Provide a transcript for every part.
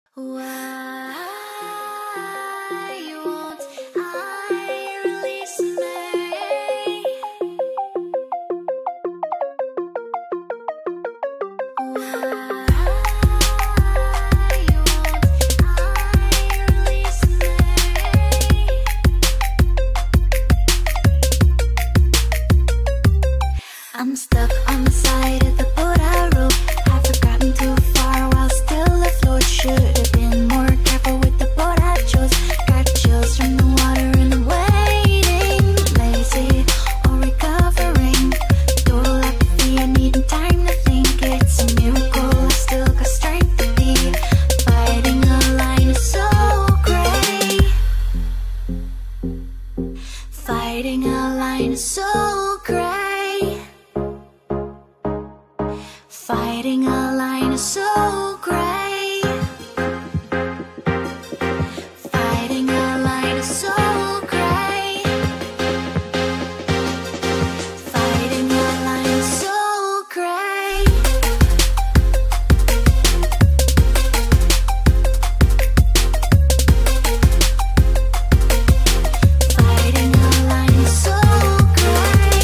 Why won't I release me? Why won't I release me? I'm stuck on the side of the boat I rode. I've gotten too far while still afloat. Should have been more careful with the boat I chose. Got chills from the water and waiting. Lazy or recovering. Total apathy, I need time to think. It's a miracle, I still got strength to be. Fighting a line is so gray. Fighting a line is so gray. Fighting a line is so gray. Fighting a line is so gray. Fighting a line is so gray. Fighting a line is so gray.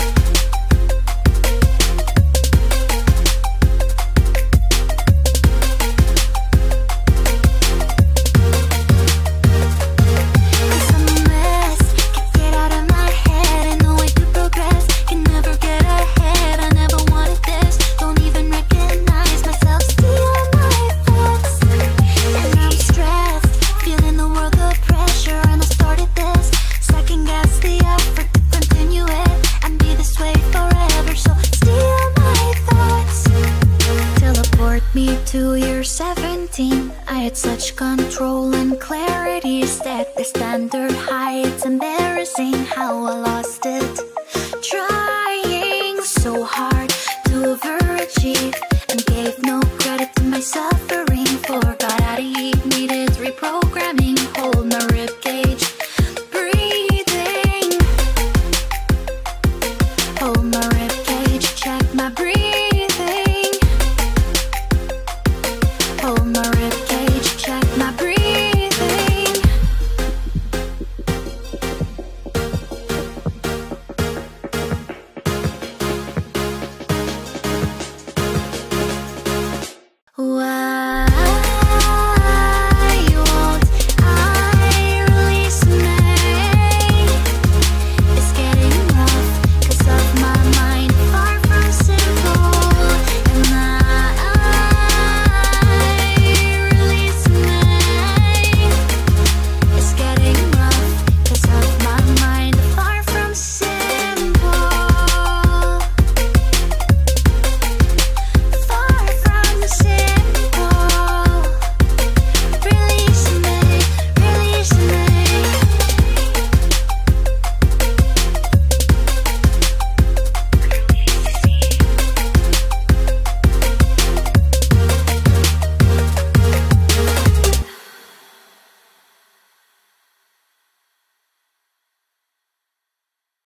Cause I'm a mess, can't get out of my head. And no way to progress, can never get ahead. I never wanted this, don't even recognize myself. Steal my thoughts, and I'm stressed, feeling the world of pressure. And I started this, second guess the effort to continue it and be this way forever. So steal my thoughts, teleport me to year 17. I had such control and clarity, set the standard high. It's embarrassing how I lost it. Try